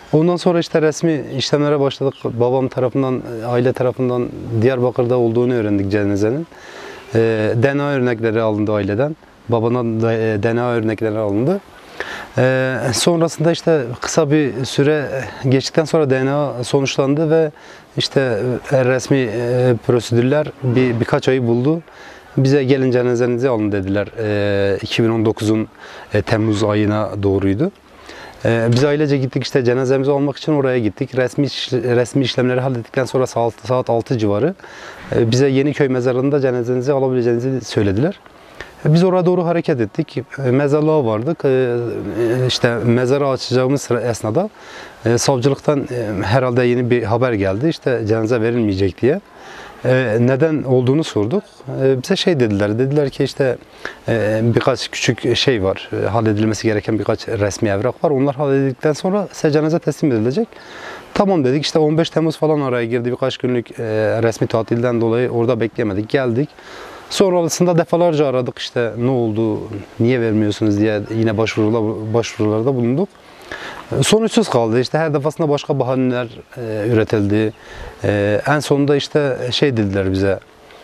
Ondan sonra işte resmi işlemlere başladık. Babam tarafından, aile tarafından Diyarbakır'da olduğunu öğrendik cenazenin. DNA örnekleri alındı aileden. Babanın DNA örnekleri alındı. Sonrasında işte kısa bir süre geçtikten sonra DNA sonuçlandı ve işte resmi prosedürler birkaç ayı buldu. Bize gelin cenazenizi alın dediler. 2019'un Temmuz ayına doğruydu. Biz ailece gittik işte cenazemizi almak için oraya gittik. Resmi işlemleri hallettikten sonra saat 6 civarı bize Yeniköy mezarında cenazenizi alabileceğinizi söylediler. Biz oraya doğru hareket ettik. Mezarlığa vardık. İşte mezarı açacağımız esnada savcılıktan herhalde yeni bir haber geldi. İşte cenaze verilmeyecek diye. Neden olduğunu sorduk. Bize şey dediler. Dediler ki işte birkaç küçük şey var. Halledilmesi gereken birkaç resmi evrak var. Onlar halledildikten sonra size cenaze teslim edilecek. Tamam dedik. İşte 15 Temmuz falan araya girdi. Birkaç günlük resmi tatilden dolayı orada beklemedik. Geldik. Sonrasında defalarca aradık işte ne oldu, niye vermiyorsunuz diye yine başvurularda bulunduk. Sonuçsuz kaldı işte her defasında başka bahaneler üretildi. En sonunda işte şey dediler bize,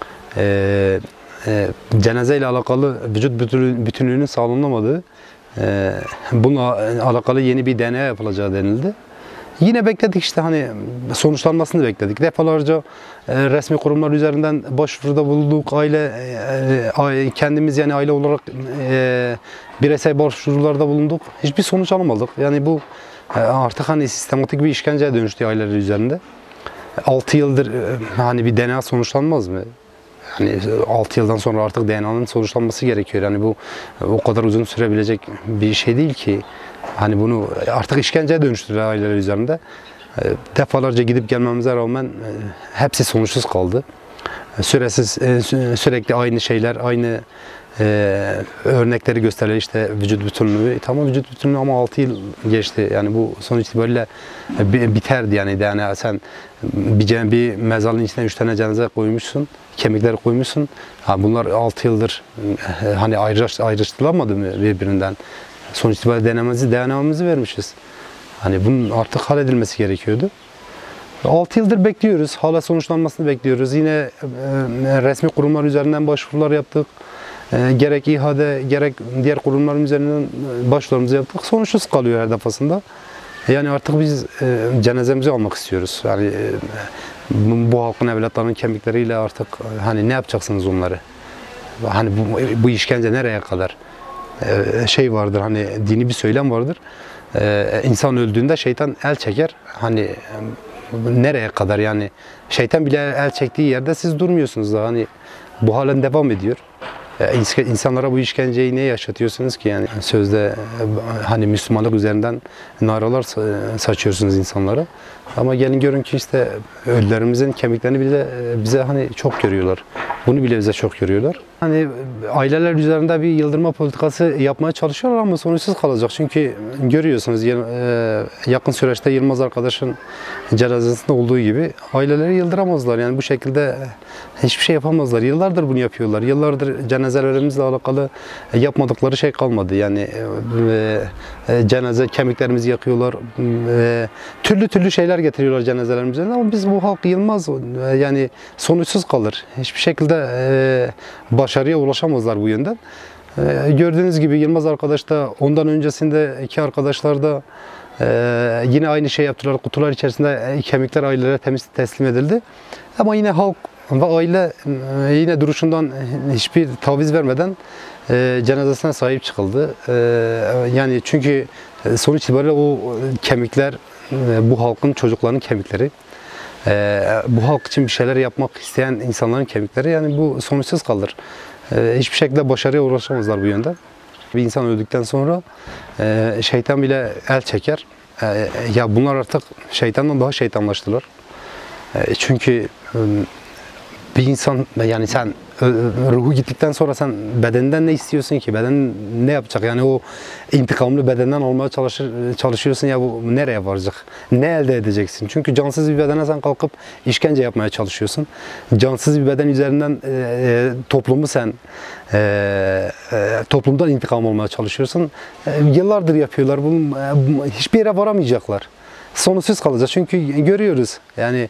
cenazeyle alakalı vücut bütünlüğünün sağlanamadığı, bununla alakalı yeni bir DNA yapılacağı denildi. Yine bekledik işte hani sonuçlanmasını bekledik. Defalarca resmi kurumlar üzerinden başvuruda bulunduk. Kendimiz yani aile olarak bireysel başvurularda bulunduk. Hiçbir sonuç alamadık. Yani bu artık hani sistematik bir işkenceye dönüştü aileler üzerinde. 6 yıldır hani bir DNA sonuçlanmaz mı? Hani 6 yıldan sonra artık DNA'nın sonuçlanması gerekiyor. Yani bu o kadar uzun sürebilecek bir şey değil ki. Hani bunu artık işkenceye dönüştürdüler aileler üzerinde. Defalarca gidip gelmemize rağmen hepsi sonuçsuz kaldı. Sürekli aynı şeyler, aynı örnekleri gösteriyor işte vücut bütünlüğü. Tamam vücut bütünlüğü ama 6 yıl geçti. Yani bu sonuç itibariyle biterdi yani. Yani sen bir mezarlığın içine 3 tane cenaze koymuşsun, kemikleri koymuşsun. Ha, bunlar 6 yıldır hani ayrıştırılamadı mı birbirinden? Sonuç itibariyle DNA'mızı vermişiz. Hani bunun artık halledilmesi gerekiyordu. 6 yıldır bekliyoruz. Hala sonuçlanmasını bekliyoruz. Yine resmi kurumlar üzerinden başvurular yaptık. Gerek İHA'de gerek diğer kurumların üzerinden başvurularımızı yaptık. Sonuçsuz kalıyor her defasında. Yani artık biz cenazemizi almak istiyoruz. Yani bu halkın evlatlarının kemikleriyle artık hani ne yapacaksınız onları? Hani bu işkence nereye kadar? Şey vardır hani dini bir söylem vardır. İnsan öldüğünde şeytan el çeker. Hani nereye kadar yani şeytan bile el çektiği yerde siz durmuyorsunuz da hani bu halen devam ediyor. İnsanlara bu işkenceyi niye yaşatıyorsunuz ki yani sözde hani Müslümanlık üzerinden naralar saçıyorsunuz insanlara. Ama gelin görün ki işte ölülerimizin kemiklerini bile bize hani çok görüyorlar. Bunu bile bize çok görüyorlar. Hani aileler üzerinde bir yıldırma politikası yapmaya çalışıyorlar ama sonuçsuz kalacak. Çünkü görüyorsunuz yakın süreçte Yılmaz arkadaşın cenazesinde olduğu gibi aileleri yıldıramazlar. Yani bu şekilde hiçbir şey yapamazlar. Yıllardır bunu yapıyorlar. Yıllardır cenazelerimizle alakalı yapmadıkları şey kalmadı. Yani cenaze kemiklerimizi yakıyorlar. Türlü şeyler getiriyorlar cenazelerimize ama biz bu halk yılmaz. Yani sonuçsuz kalır. Hiçbir şekilde başarıya ulaşamazlar bu yönden. Gördüğünüz gibi Yılmaz arkadaş da ondan öncesinde iki arkadaşlar da yine aynı şey yaptılar. Kutular içerisinde kemikler ailelere teslim edildi. Ama yine halk ve aile yine duruşundan hiçbir taviz vermeden cenazesine sahip çıkıldı. Yani çünkü sonuç itibariyle o kemikler bu halkın çocuklarının kemikleri. Bu halk için bir şeyler yapmak isteyen insanların kemikleri yani bu sonuçsuz kalır. Hiçbir şekilde başarıya ulaşamazlar bu yönden. Bir insan öldükten sonra şeytan bile el çeker. Ya bunlar artık şeytandan daha şeytanlaştılar. Çünkü bir insan yani sen ruhu gittikten sonra sen bedenden ne istiyorsun ki? Beden ne yapacak? Yani o intikamlı bedenden olmaya çalışıyorsun ya bu nereye varacak? Ne elde edeceksin? Çünkü cansız bir bedene sen kalkıp işkence yapmaya çalışıyorsun. Cansız bir beden üzerinden toplumu sen toplumdan intikam olmaya çalışıyorsun. Yıllardır yapıyorlar. Hiçbir yere varamayacaklar. sonuçsuz kalacağız. Çünkü görüyoruz. Yani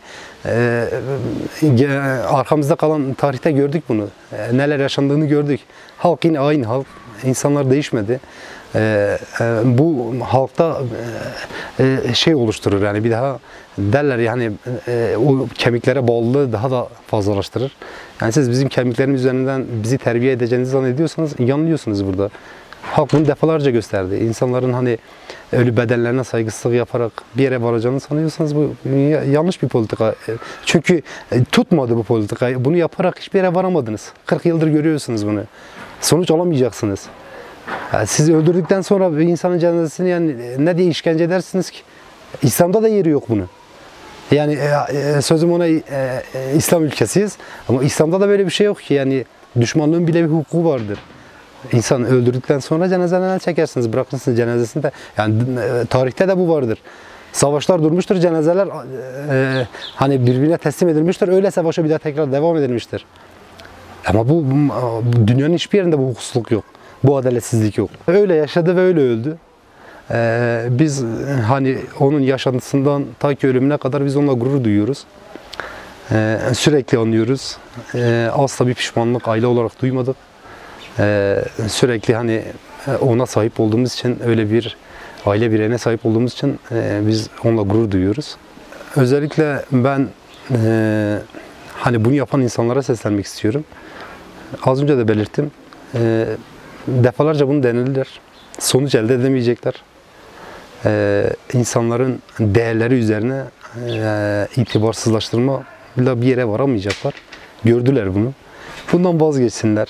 arkamızda kalan tarihte gördük bunu. Neler yaşandığını gördük. Halk yine aynı halk. İnsanlar değişmedi. Bu halkta şey oluşturur, yani bir daha derler yani o kemiklere bağlılığı daha da fazlalaştırır. Yani siz bizim kemiklerimiz üzerinden bizi terbiye edeceğinizi zannediyorsanız yanılıyorsunuz burada. Halk bunu defalarca gösterdi. İnsanların hani ölü bedenlerine saygısızlık yaparak bir yere varacağını sanıyorsanız bu yanlış bir politika. Çünkü tutmadı bu politika. Bunu yaparak hiçbir yere varamadınız. 40 yıldır görüyorsunuz bunu. Sonuç alamayacaksınız. Yani siz öldürdükten sonra bir insanın cenazesini yani ne diye işkence edersiniz ki? İslam'da da yeri yok bunun. Yani sözüm ona İslam ülkesiyiz ama İslam'da da böyle bir şey yok ki, yani düşmanlığın bile bir hukuku vardır. İnsan öldürdükten sonra cenazeden çekersiniz, bırakırsınız cenazesini de. Yani tarihte de bu vardır. Savaşlar durmuştur, cenazeler hani birbirine teslim edilmiştir, öyle savaşa bir daha tekrar devam edilmiştir. Ama bu dünyanın hiçbir yerinde bu hukuksuzluk yok. Bu adaletsizlik yok. Öyle yaşadı ve öyle öldü. Biz hani onun yaşantısından ta ki ölümüne kadar biz onunla gurur duyuyoruz. Sürekli anlıyoruz. Asla bir pişmanlık aile olarak duymadık. Sürekli hani ona sahip olduğumuz için, öyle bir aile bireyine sahip olduğumuz için biz onunla gurur duyuyoruz. Özellikle ben hani bunu yapan insanlara seslenmek istiyorum. Az önce de belirttim. Defalarca bunu denediler. Sonuç elde edemeyecekler. İnsanların değerleri üzerine itibarsızlaştırmayla bir yere varamayacaklar. Gördüler bunu. Bundan vazgeçsinler.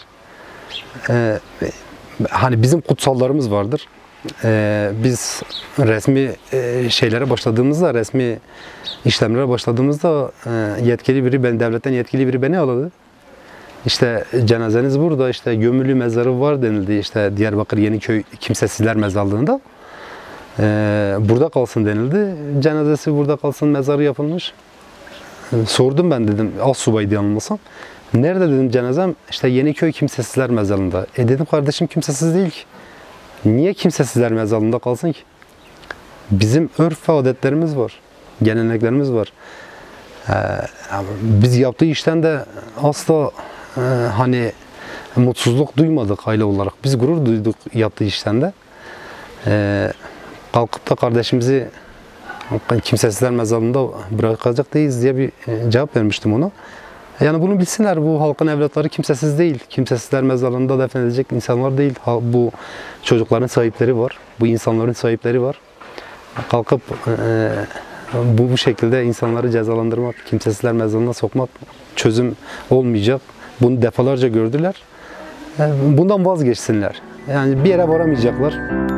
Hani bizim kutsallarımız vardır. Biz resmi şeylere başladığımızda, resmi işlemlere başladığımızda yetkili biri, devletten yetkili biri beni aradı. İşte cenazeniz burada, işte gömülü mezarı var denildi, işte Diyarbakır Yeniköy Kimsesizler Mezarlığı'nda. Burada kalsın denildi. Cenazesi burada kalsın, mezarı yapılmış. Sordum, ben dedim, astsubaydı yanılmasam. Nerede dedim cenazem? İşte Yeniköy Kimsesizler Mezarlığı'nda. Dedim kardeşim, kimsesiz değil ki. Niye Kimsesizler Mezarlığı'nda kalsın ki? Bizim örf ve adetlerimiz var. Geleneklerimiz var. Biz yaptığı işten de asla hani mutsuzluk duymadık aile olarak. Biz gurur duyduk yaptığı işten de. Kalkıp da kardeşimizi Kimsesizler Mezarlığı'nda bırakacak değiliz diye bir cevap vermiştim ona. Yani bunu bilsinler, bu halkın evlatları kimsesiz değil. Kimsesizler Mezarlığı'nda defnedilecek insanlar değil. Bu çocukların sahipleri var. Bu insanların sahipleri var. Kalkıp bu şekilde insanları cezalandırmak, Kimsesizler Mezarlığı'na sokmak çözüm olmayacak. Bunu defalarca gördüler. Bundan vazgeçsinler. Yani bir yere varamayacaklar.